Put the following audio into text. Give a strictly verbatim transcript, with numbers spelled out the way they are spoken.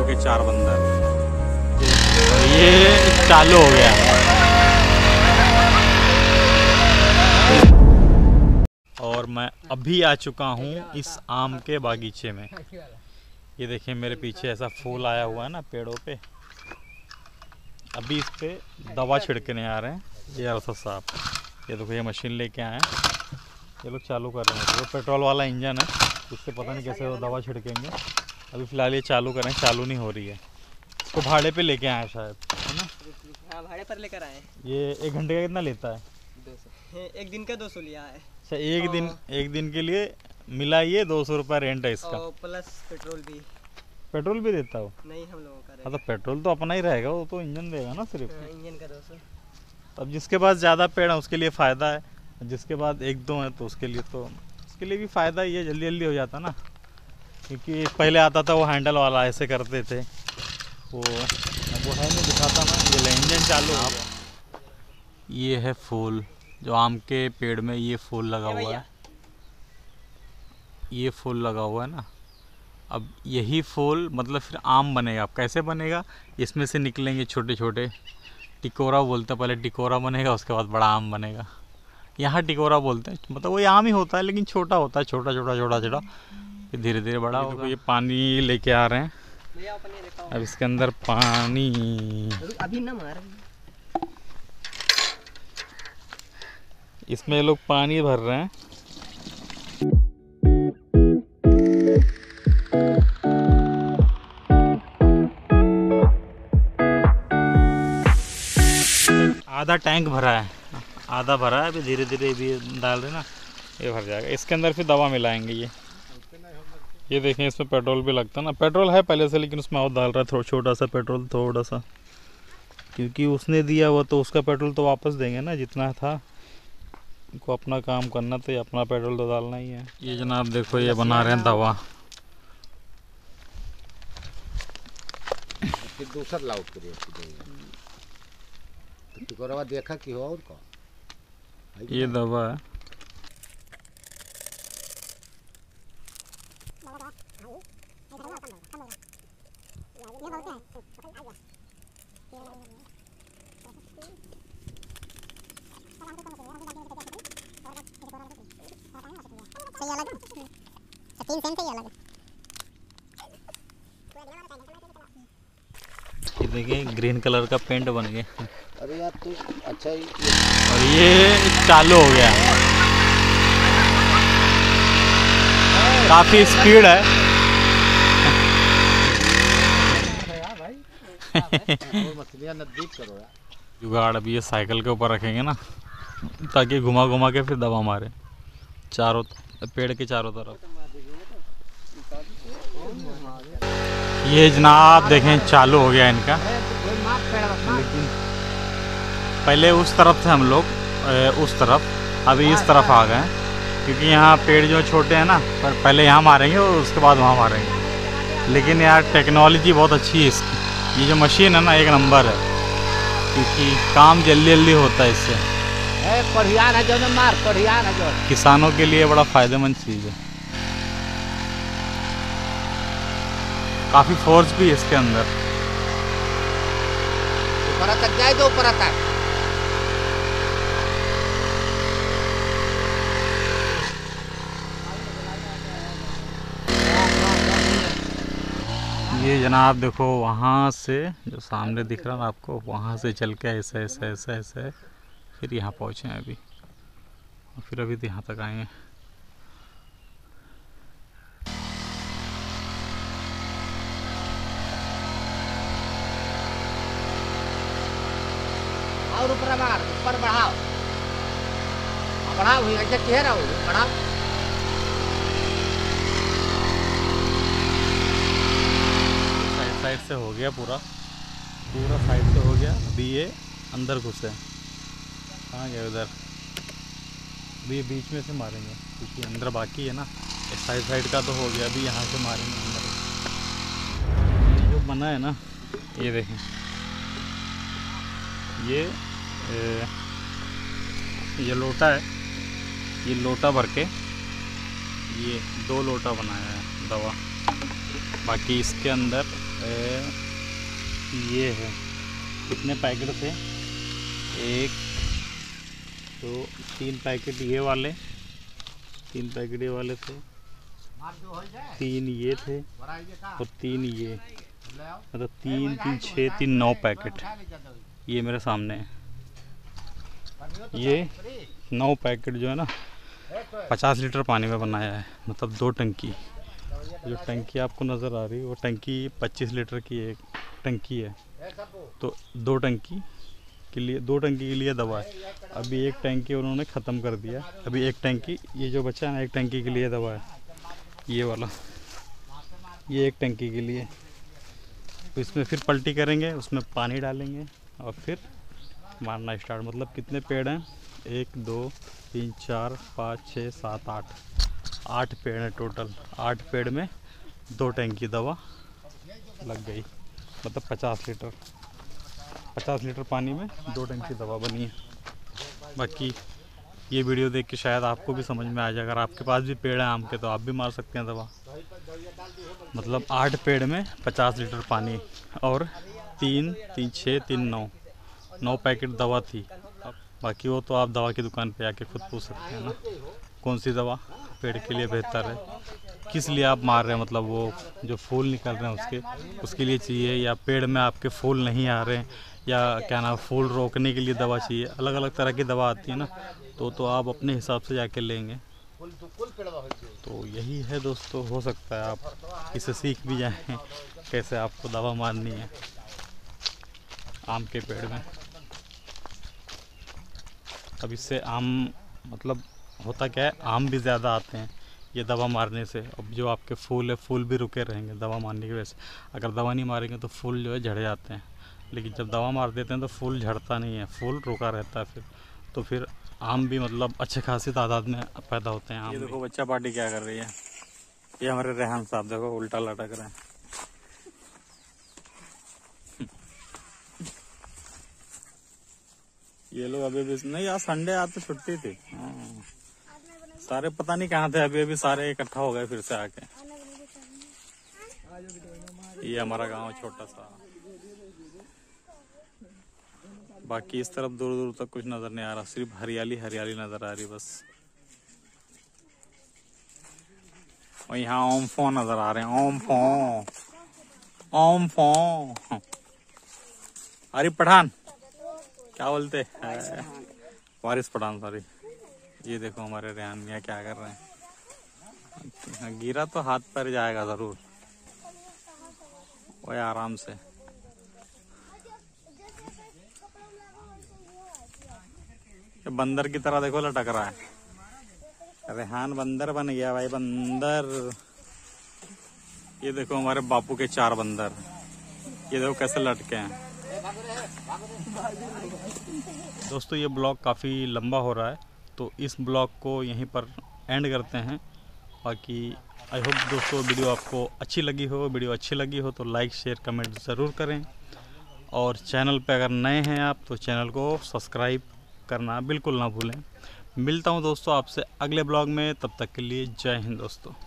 के चार बंदर। और ये चालू हो गया। और मैं अभी आ चुका हूँ इस आम के बागीचे में। ये देखिए मेरे पीछे ऐसा फूल आया हुआ है ना पेड़ों पे। अभी इस पे दवा छिड़कने आ रहे हैं ये अरसद साहब। ये देखो ये मशीन लेके आए हैं, ये लोग चालू कर रहे हैं। वो पेट्रोल वाला इंजन है, इससे पता नहीं कैसे वो दवा छिड़केंगे। अभी फ़िलहाल ये चालू करें, चालू नहीं हो रही है। इसको भाड़े पे लेके आए शायद, है ना? हाँ भाड़े पर लेकर आए। ये एक घंटे का कितना लेता है? दो सौ। एक दिन का दो सौ लिया है। अच्छा, एक दिन एक दिन के लिए मिला ये दो सौ रुपये रेंट है इसका। और प्लस पेट्रोल भी। पेट्रोल भी देता हो? नहीं, हम लोगों का। हाँ तो पेट्रोल तो अपना ही रहेगा, वो तो इंजन देगा ना सिर्फ। हाँ, इंजन का दो सौ। अब जिसके पास ज़्यादा पेड़ है उसके लिए फ़ायदा है, जिसके पास एक दो है तो उसके लिए तो उसके लिए भी फ़ायदा ही है, जल्दी जल्दी हो जाता ना। क्योंकि पहले आता था वो हैंडल वाला, ऐसे करते थे वो, अब वो है नहीं, दिखाता ना। ये इंजन चालू हो गया। ये है फूल जो आम के पेड़ में ये फूल लगा हुआ है, ये फूल लगा हुआ है ना। अब यही फूल मतलब फिर आम बनेगा। अब कैसे बनेगा? इसमें से निकलेंगे छोटे छोटे, टिकोरा बोलते हैं, पहले टिकोरा बनेगा उसके बाद बड़ा आम बनेगा। यहाँ टिकोरा बोलते हैं, मतलब वही आम ही होता है लेकिन छोटा होता है, छोटा छोटा छोटा छोटा, फिर धीरे धीरे बड़ा होगा। ये पानी लेके आ रहे हैं, अब इसके अंदर पानी अभी ना मार, इसमें लोग पानी भर रहे हैं। आधा टैंक भरा है, आधा भरा है, अभी धीरे धीरे भी डाल रहे ना, ये भर जाएगा। इसके अंदर फिर दवा मिलाएंगे। ये ये देखें इसमें पेट्रोल भी लगता है ना, पेट्रोल है पहले से लेकिन उसमें और डाल रहा है थोड़ा छोटा सा पेट्रोल, थोड़ा सा, क्योंकि उसने दिया वो तो उसका पेट्रोल तो वापस देंगे ना जितना था। उनको अपना काम करना तो ये अपना पेट्रोल तो डालना ही है। ये जनाब देखो ये बना रहे हैं दवा। फिर दूसरा लाउट करिए तो देखा कि हो और का ये दवा है। सही अलग है, तीन सेंट सही अलग है। ये देखिए ग्रीन कलर का पेंट बन गया। अरे यार तू अच्छा ही। और ये चालू हो गया, काफी स्पीड है। मछलियां नजदीक करो यार। जुगाड़ अभी ये साइकिल के ऊपर रखेंगे ना, ताकि घुमा घुमा के फिर दवा मारे चारों पेड़ के चारों तरफ। ये जनाब देखें चालू हो गया इनका। लेकिन पहले उस तरफ थे हम लोग, उस तरफ, अभी इस तरफ आ गए क्योंकि यहाँ पेड़ जो छोटे हैं ना, पर पहले यहाँ मारेंगे और उसके बाद वहाँ मारेंगे। लेकिन यार टेक्नोलॉजी बहुत अच्छी है इसकी, ये जो मशीन है ना एक नंबर है, क्योंकि काम जल्दी जल्दी होता है इससे। है जो न मार है जो किसानों के लिए बड़ा फ़ायदेमंद चीज़ है। काफ़ी फोर्स भी है इसके अंदर। ऊपर तक जाए तो ऊपर तक। ये जनाब देखो वहाँ से जो सामने दिख रहा है ना आपको, वहाँ से चल के ऐसे ऐसे ऐसे ऐसे फिर यहाँ पहुँचे हैं अभी, और फिर अभी तो यहाँ तक आए हैं। और ऊपर मार, ऊपर बढ़ाओ बढ़ाओ, ऐसे चेहरा हो बढ़ाओ। साइड साइड से हो गया पूरा, पूरा साइड से हो गया। अभी ये अंदर घुसे, कहाँ गया उधर? अभी ये बीच में से मारेंगे क्योंकि अंदर बाकी है ना। साइड साइड का तो हो गया, अभी यहाँ से मारेंगे अंदर। जो बना है ना ये देखें, ये ए, ये लोटा है, ये लोटा भर के ये दो लोटा बनाया है दवा। बाकी इसके अंदर है ये है। कितने पैकेट थे? एक दो तीन पैकेट ये वाले, तीन पैकेट ये वाले थे, तीन ये थे और तीन ये, मतलब तीन तीन छः तीन नौ पैकेट ये मेरे सामने है। ये नौ पैकेट जो है ना पचास लीटर पानी में बनाया है, मतलब दो टंकी। जो टंकी आपको नज़र आ रही है वो टंकी पच्चीस लीटर की एक टंकी है। तो दो टंकी के लिए दो टंकी के लिए दवा है। अभी एक टंकी उन्होंने ख़त्म कर दिया, अभी एक टंकी ये जो बचा है ना एक टंकी के लिए दवा है, ये वाला, ये एक टंकी के लिए। तो इसमें फिर पलटी करेंगे, उसमें पानी डालेंगे और फिर मारना स्टार्ट। मतलब कितने पेड़ हैं? एक दो तीन चार पाँच छः सात आठ आठ पेड़ हैं टोटल। आठ पेड़ में दो टंकी दवा लग गई, मतलब पचास लीटर पचास लीटर पानी में दो टंकी दवा बनी है। बाकी ये वीडियो देख के शायद आपको भी समझ में आ जाए। अगर आपके पास भी पेड़ है आम के तो आप भी मार सकते हैं दवा। मतलब आठ पेड़ में पचास लीटर पानी और तीन तीन छः तीन नौ नौ पैकेट दवा थी। बाकी वो तो आप दवा की दुकान पे आके खुद पूछ सकते हैं ना कौन सी दवा पेड़ के लिए बेहतर है, किस लिए आप मार रहे हैं। मतलब वो जो फूल निकल रहे हैं उसके उसके लिए चाहिए, या पेड़ में आपके फूल नहीं आ रहे हैं, या क्या नाम फूल रोकने के लिए दवा चाहिए। अलग अलग तरह की दवा आती है ना, तो तो आप अपने हिसाब से जाके लेंगे। तो यही है दोस्तों, हो सकता है आप इसे सीख भी जाएं कैसे आपको दवा मारनी है आम के पेड़ में। अब इससे आम मतलब होता क्या है, आम भी ज़्यादा आते हैं ये दवा मारने से। अब जो आपके फूल है फूल भी रुके रहेंगे दवा मारने की वजह से। अगर दवा नहीं मारेंगे तो फूल जो है झड़ जाते हैं, लेकिन जब दवा मार देते हैं तो फूल झड़ता नहीं है, फूल रुका रहता है फिर। तो फिर आम भी मतलब अच्छे खासी तादाद में पैदा होते हैं आम। ये देखो बच्चा पार्टी क्या कर रही है, ये हमारे रेहान साहब देखो उल्टा लटक रहे हैं। ये लोग अभी भी नहीं, आज संडे आज तो छुट्टी थी। हाँ। सारे पता नहीं कहाँ थे, अभी अभी सारे इकट्ठा हो गए फिर से आके। ये हमारा गांव छोटा सा, बाकी इस तरफ दूर दूर तक कुछ नजर नहीं आ रहा, सिर्फ हरियाली हरियाली नजर आ रही बस। और यहाँ ओम फो नजर आ रहे हैं, ओम फो ओम फो। अरे पठान क्या बोलते हैं, वारिस पठान सॉरी। ये देखो हमारे रेहान मियाँ क्या कर रहे हैं। गिरा तो हाथ पर जाएगा जरूर, वो आराम से। ये बंदर की तरह देखो लटक रहा है। रेहान बंदर बन गया भाई, बंदर। ये देखो हमारे बापू के चार बंदर, ये देखो कैसे लटके हैं। दोस्तों ये ब्लॉग काफ़ी लंबा हो रहा है, तो इस ब्लॉग को यहीं पर एंड करते हैं। बाकी आई होप दोस्तों वीडियो आपको अच्छी लगी हो। वीडियो अच्छी लगी हो तो लाइक शेयर कमेंट ज़रूर करें, और चैनल पे अगर नए हैं आप तो चैनल को सब्सक्राइब करना बिल्कुल ना भूलें। मिलता हूं दोस्तों आपसे अगले ब्लॉग में, तब तक के लिए जय हिंद दोस्तों।